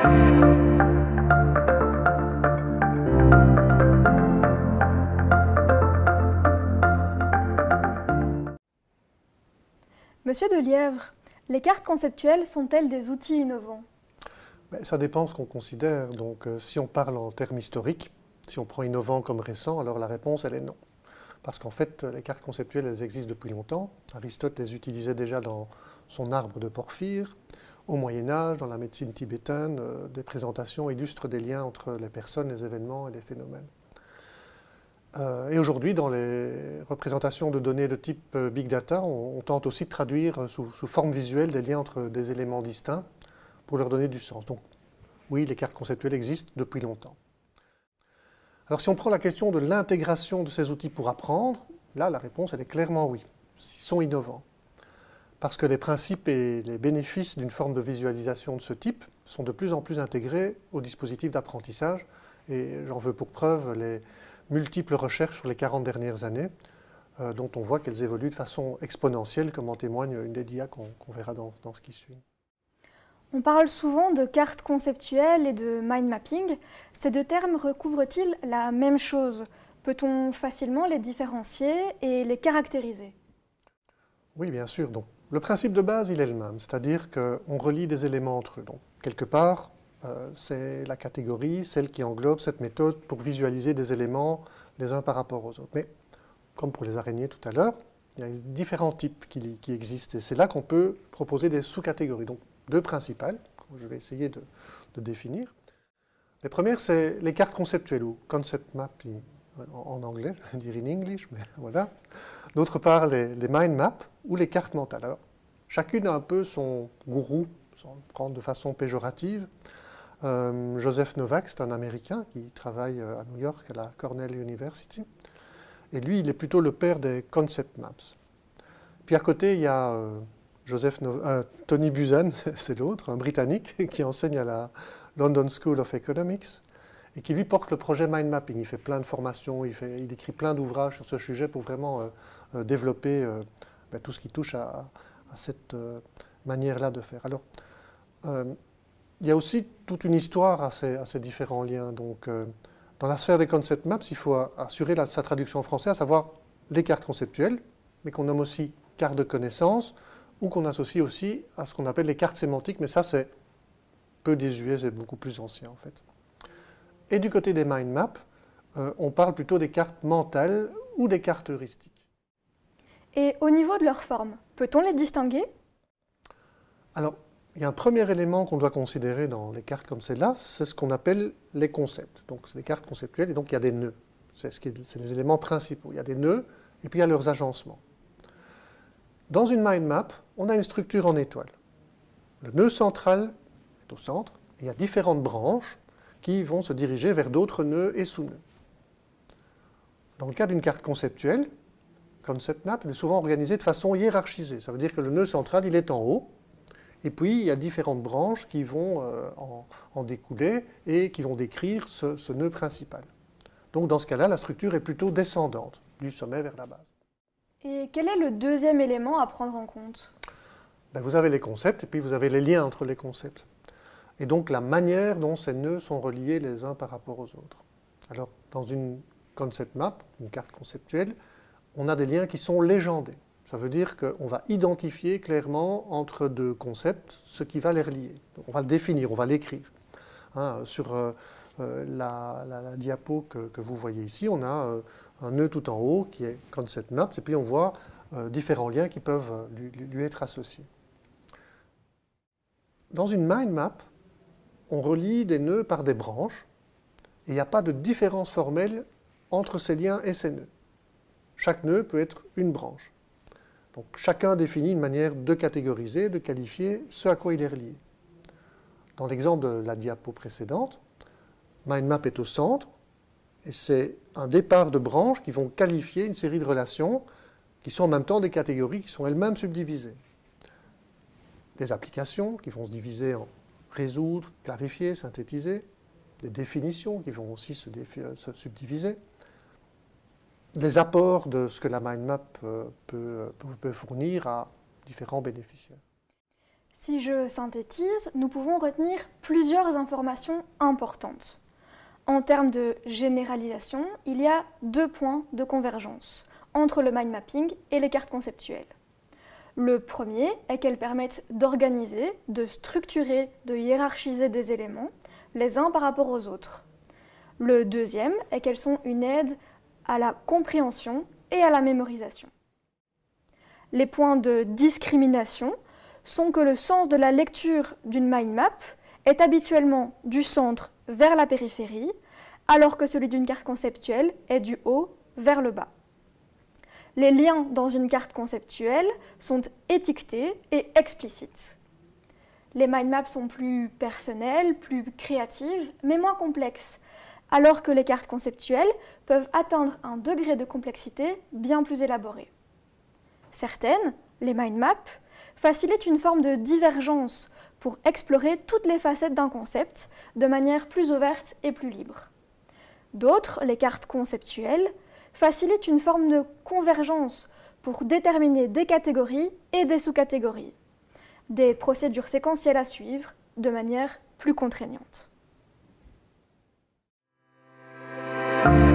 Monsieur Delièvre, les cartes conceptuelles sont-elles des outils innovants? Ça dépend ce qu'on considère. Donc, si on parle en termes historiques, si on prend innovant comme récent, alors la réponse, elle est non. Parce qu'en fait, les cartes conceptuelles, elles existent depuis longtemps. Aristote les utilisait déjà dans son arbre de Porphyre. Au Moyen-Âge, dans la médecine tibétaine, des présentations illustrent des liens entre les personnes, les événements et les phénomènes. Et aujourd'hui, dans les représentations de données de type Big Data, on tente aussi de traduire sous forme visuelle des liens entre des éléments distincts pour leur donner du sens. Donc oui, les cartes conceptuelles existent depuis longtemps. Alors si on prend la question de l'intégration de ces outils pour apprendre, là la réponse elle est clairement oui. Ils sont innovants. Parce que les principes et les bénéfices d'une forme de visualisation de ce type sont de plus en plus intégrés aux dispositifs d'apprentissage. Et j'en veux pour preuve les multiples recherches sur les 40 dernières années, dont on voit qu'elles évoluent de façon exponentielle, comme en témoigne une des dias qu'on verra dans ce qui suit. On parle souvent de cartes conceptuelles et de mind mapping. Ces deux termes recouvrent-ils la même chose? Peut-on facilement les différencier et les caractériser? Oui, bien sûr. Donc, le principe de base, il est le même, c'est-à-dire qu'on relie des éléments entre eux. Donc, quelque part, c'est la catégorie, celle qui englobe cette méthode pour visualiser des éléments les uns par rapport aux autres. Mais, comme pour les araignées tout à l'heure, il y a différents types qui existent et c'est là qu'on peut proposer des sous-catégories. Donc, deux principales, que je vais essayer de définir. Les premières, c'est les cartes conceptuelles, ou concept map en anglais, je vais dire in English, mais voilà. D'autre part, les mind maps, ou les cartes mentales. Alors, chacune a un peu son gourou, sans le prendre de façon péjorative. Joseph Novak, c'est un Américain qui travaille à New York, à la Cornell University. Et lui, il est plutôt le père des concept maps. Puis à côté, il y a Tony Buzan, c'est l'autre, un Britannique, qui enseigne à la London School of Economics, et qui lui porte le projet Mind Mapping. Il fait plein de formations, il écrit plein d'ouvrages sur ce sujet pour vraiment développer tout ce qui touche à cette manière-là de faire. Alors, il y a aussi toute une histoire à ces différents liens. Donc, dans la sphère des concept maps, il faut assurer sa traduction en français, à savoir les cartes conceptuelles, mais qu'on nomme aussi cartes de connaissances, ou qu'on associe aussi à ce qu'on appelle les cartes sémantiques, mais ça c'est peu désuet, c'est beaucoup plus ancien en fait. Et du côté des mind maps, on parle plutôt des cartes mentales ou des cartes heuristiques. Et au niveau de leur forme, peut-on les distinguer? Alors, il y a un premier élément qu'on doit considérer dans les cartes comme celle-là, c'est ce qu'on appelle les concepts. Donc c'est des cartes conceptuelles et donc il y a des nœuds. C'est les éléments principaux. Il y a des nœuds et puis il y a leurs agencements. Dans une mind map, on a une structure en étoile. Le nœud central est au centre, et il y a différentes branches qui vont se diriger vers d'autres nœuds et sous-nœuds. Dans le cas d'une carte conceptuelle, concept map, elle est souvent organisée de façon hiérarchisée. Ça veut dire que le nœud central, il est en haut, et puis il y a différentes branches qui vont en découler et qui vont décrire ce nœud principal. Donc dans ce cas-là, la structure est plutôt descendante, du sommet vers la base. Et quel est le deuxième élément à prendre en compte? Vous avez les concepts et puis vous avez les liens entre les concepts. Et donc la manière dont ces nœuds sont reliés les uns par rapport aux autres. Alors dans une concept map, une carte conceptuelle, on a des liens qui sont légendés. Ça veut dire qu'on va identifier clairement entre deux concepts ce qui va les relier. Donc, on va le définir, on va l'écrire. Sur la diapo que vous voyez ici, on a un nœud tout en haut qui est concept map, et puis on voit différents liens qui peuvent lui être associés. Dans une mind map, on relie des nœuds par des branches, et il n'y a pas de différence formelle entre ces liens et ces nœuds. Chaque nœud peut être une branche. Donc chacun définit une manière de catégoriser, de qualifier ce à quoi il est relié. Dans l'exemple de la diapo précédente, mind map est au centre, et c'est un départ de branches qui vont qualifier une série de relations qui sont en même temps des catégories qui sont elles-mêmes subdivisées. Des applications qui vont se diviser en résoudre, clarifier, synthétiser, des définitions qui vont aussi se subdiviser, des apports de ce que la mind map peut fournir à différents bénéficiaires. Si je synthétise, nous pouvons retenir plusieurs informations importantes. En termes de généralisation, il y a 2 points de convergence entre le mind mapping et les cartes conceptuelles. Le premier est qu'elles permettent d'organiser, de structurer, de hiérarchiser des éléments, les uns par rapport aux autres. Le deuxième est qu'elles sont une aide à la compréhension et à la mémorisation. Les points de discrimination sont que le sens de la lecture d'une mind map est habituellement du centre vers la périphérie, alors que celui d'une carte conceptuelle est du haut vers le bas. Les liens dans une carte conceptuelle sont étiquetés et explicites. Les mind maps sont plus personnelles, plus créatives, mais moins complexes, alors que les cartes conceptuelles peuvent atteindre un degré de complexité bien plus élaboré. Certaines, les mind maps, facilitent une forme de divergence pour explorer toutes les facettes d'un concept de manière plus ouverte et plus libre. D'autres, les cartes conceptuelles, facilitent une forme de convergence pour déterminer des catégories et des sous-catégories, des procédures séquentielles à suivre de manière plus contraignante.